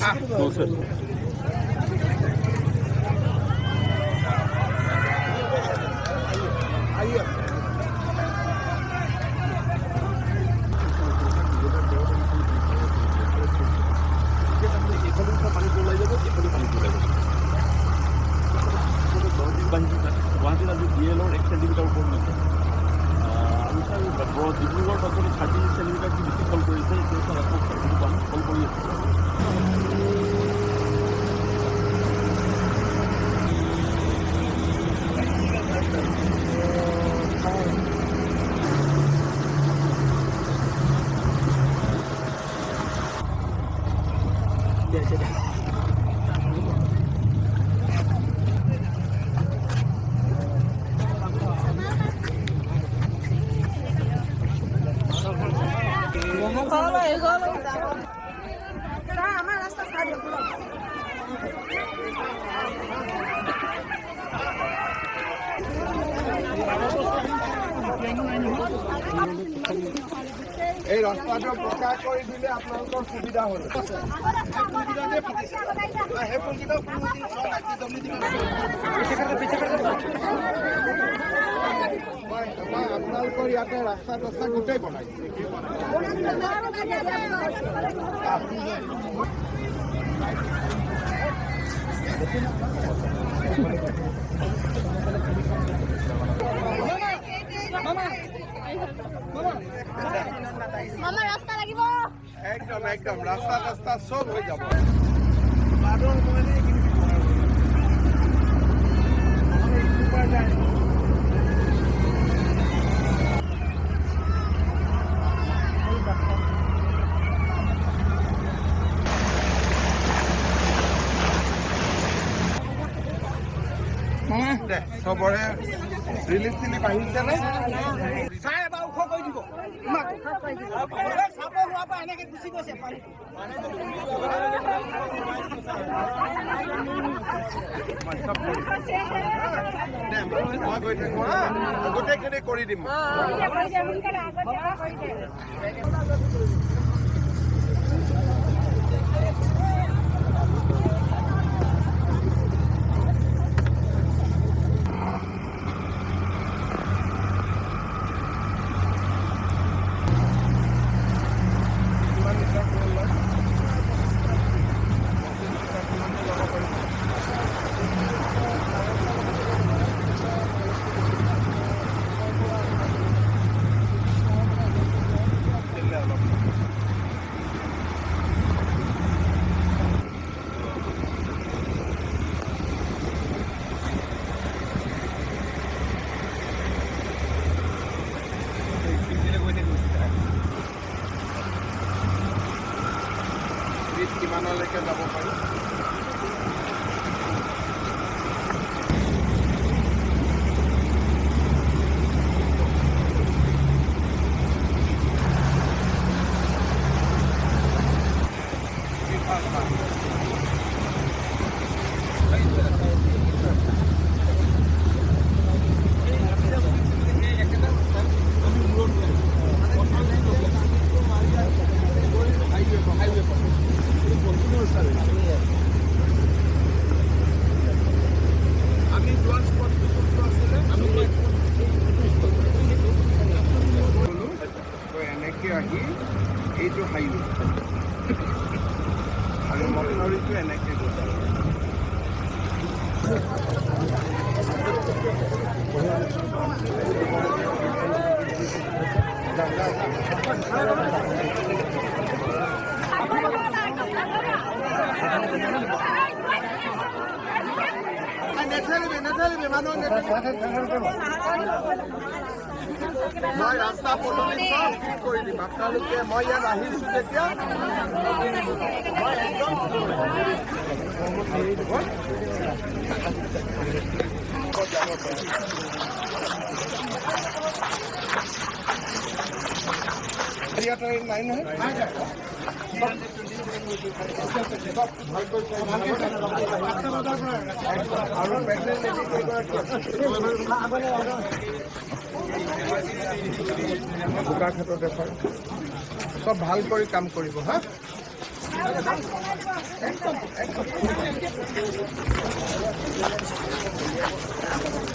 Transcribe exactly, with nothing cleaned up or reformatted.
গুৱাহাটীত আজি ডি এলৰ এক চেণ্টিমিটাৰ ওপৰত নাছে আমি চাই ডিব্ৰুগড়ত আপুনি থাৰ্টি চেণ্টিমিটাৰ কি বেছি ফল কৰিছে এতিয়া চাৰ আকৌ পাম ফল কৰি আছে এই ৰাস্তাটো পকা কৰি দিলে আপোনালোকৰ সুবিধা হ'ল আপোনালোকৰ ইয়াতে ৰাস্তা ৰাস্তা গোটেই বনাইছে মামা রাস্তা লাগিব একদম একদম রাস্তা রাস্তা সব হয়ে যাব সবৰে ৰিলিফ চিলিফ আহিছে নে চাই এবাৰ ওখ কৰি দিব চাব হোৱাৰ পৰা এনেকে গুচি গৈছে পানীটো মই গৈ থাকো হা গোটেইখিনি কৰি দিম কিমানলৈকে যাব পাৰি আহি এইটো হাইৱে আৰু মটৰটো এনেকৈ গৈছে নেথালিবি নেথালিবি মানুহ মই ৰাস্তা পদূলি চব ঠিক কৰি দিম আপোনালোকে মই ইয়াত আহিছোঁ তেতিয়া মই একদম ইয়াত নাই নহয় আৰু প্ৰেগনেণ্ট বোকাখাটত দেখুৱাই চব ভাল কৰি কাম কৰিব হা একদম একদম